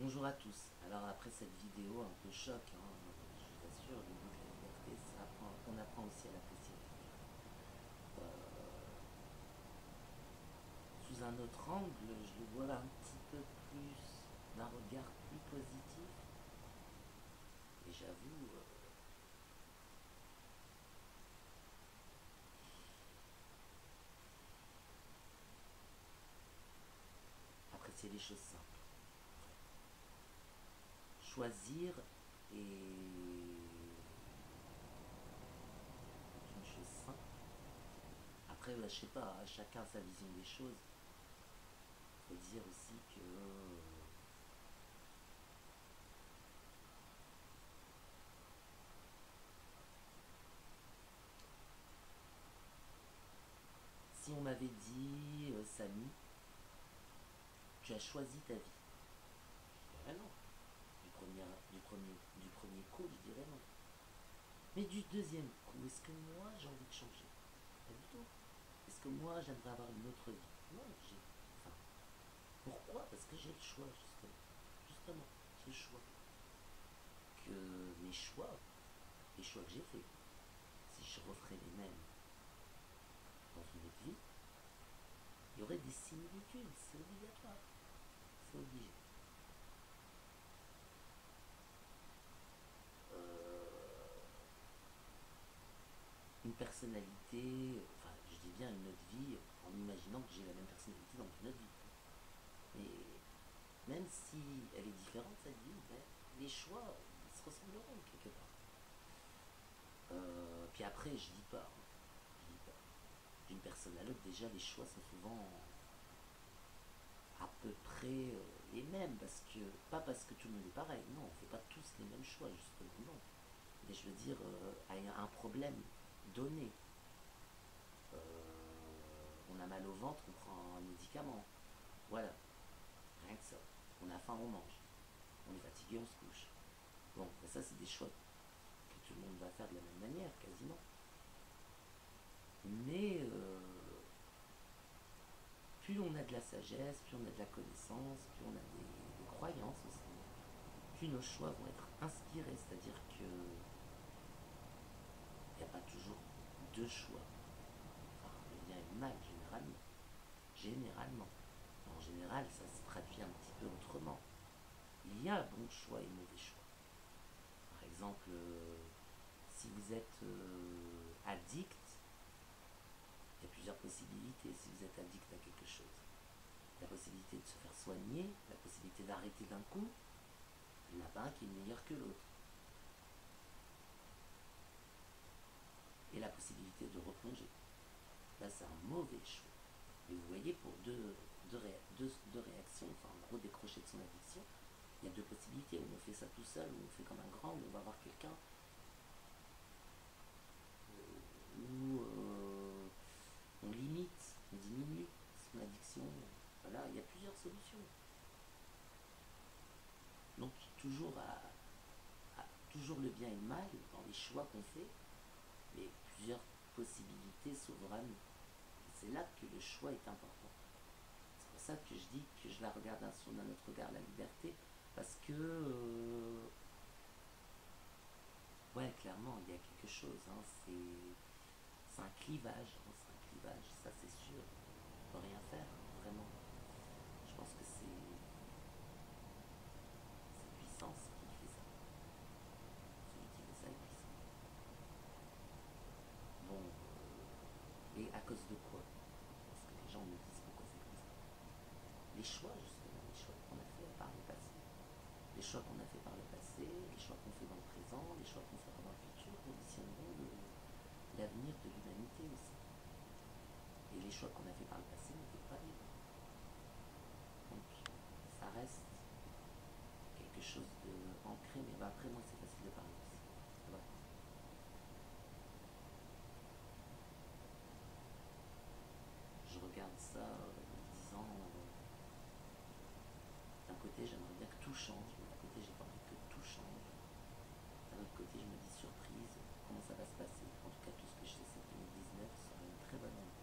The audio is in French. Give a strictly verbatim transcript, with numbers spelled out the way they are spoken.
Bonjour à tous. Alors après cette vidéo un peu choc, hein, je vous assure, le goût de la liberté, ça apprend, on apprend aussi à l'apprécier. Euh, sous un autre angle, je le vois un petit peu plus, d'un regard plus positif. Et j'avoue, euh, apprécier les choses simples. Choisir est une chose simple. Après, bah, je sais pas, chacun a sa vision des choses. Il faut dire aussi que euh, si on m'avait dit, euh, Samy, tu as choisi ta vie, je dirais non. Du premier, du premier, du premier coup, je dirais non. Mais du deuxième coup, est-ce que moi j'ai envie de changer? Pas du tout. Est-ce que moi j'aimerais avoir une autre vie? Non, j'ai. Enfin, pourquoi? Parce que j'ai le choix, justement. Justement, ce choix. Que mes choix, les choix que j'ai faits, si je referais les mêmes dans une autre vie, il y aurait des similitudes, c'est obligatoire. C'est obligé. Euh, une personnalité, enfin je dis bien une autre vie en imaginant que j'ai la même personnalité dans une autre vie. Mais même si elle est différente cette vie, ben, les choix ils se ressembleront quelque part. Euh, puis après je dis pas, hein, je dis pas. D'une personne à l'autre déjà les choix sont souvent à peu près euh, les mêmes parce que pas parce que tout le monde est pareil, non, on fait pas tous les mêmes choix justement, non. Mais je veux dire euh, à un problème donné. Euh, on a mal au ventre, on prend un médicament. Voilà, rien que ça. On a faim, on mange. On est fatigué, on se couche. Bon, ça c'est des choix que tout le monde va faire de la même manière, quasiment. Mais euh, plus on a de la sagesse, plus on a de la connaissance, plus on a des, des croyances aussi, plus nos choix vont être inspirés, c'est-à-dire que il n'y a pas toujours deux choix. Enfin, le bien et le mal, généralement. Généralement. En général, ça se traduit un petit peu autrement. Il y a bon choix et mauvais choix. Par exemple, euh, si vous êtes euh, addict, il y a plusieurs possibilités si vous êtes addict à quelque chose. La possibilité de se faire soigner, la possibilité d'arrêter d'un coup, il n'y en a pas un qui est meilleur que l'autre. Et la possibilité de replonger. Là, c'est un mauvais choix. Mais vous voyez, pour deux, deux, ré, deux, deux réactions, enfin, en gros, décrocher de son addiction, il y a deux possibilités. Ou on fait ça tout seul, ou on fait comme un grand, ou on va voir quelqu'un, ou euh, on limite, on diminue son addiction. Voilà, il y a plusieurs solutions. Donc, toujours, à, à, toujours le bien et le mal dans les choix qu'on fait, mais plusieurs possibilités souveraines. C'est là que le choix est important. C'est pour ça que je dis que je la regarde sous un autre regard, la liberté, parce que, euh, ouais, clairement, il y a quelque chose. Hein, c'est un clivage, hein, c'est un clivage, ça c'est sûr. On ne peut rien faire, vraiment. Je pense que c'est puissance qui fait ça. Celui qui fait ça est puissant. Bon, euh, et à cause de quoi? Parce que les gens me disent pourquoi c'est comme ça. Les choix, justement, les choix qu'on a fait par le passé. Les choix qu'on a fait par le passé, les choix qu'on fait dans le présent, les choix qu'on fera dans le futur conditionneront l'avenir de l'humanité aussi. Et les choix qu'on a fait par le passé n'étaient pas les bons. Donc, ça reste quelque chose d'ancré, mais bah après, moi, c'est facile de parler aussi. Voilà. Je regarde ça euh, en me disant, euh, d'un côté, j'aimerais bien que tout change, mais d'un côté, j'ai pas envie que tout change. D'un autre côté, je me dis surprise, comment ça va se passer. En tout cas, tout ce que je sais, c'est que deux mille dix-neuf sera une très bonne année.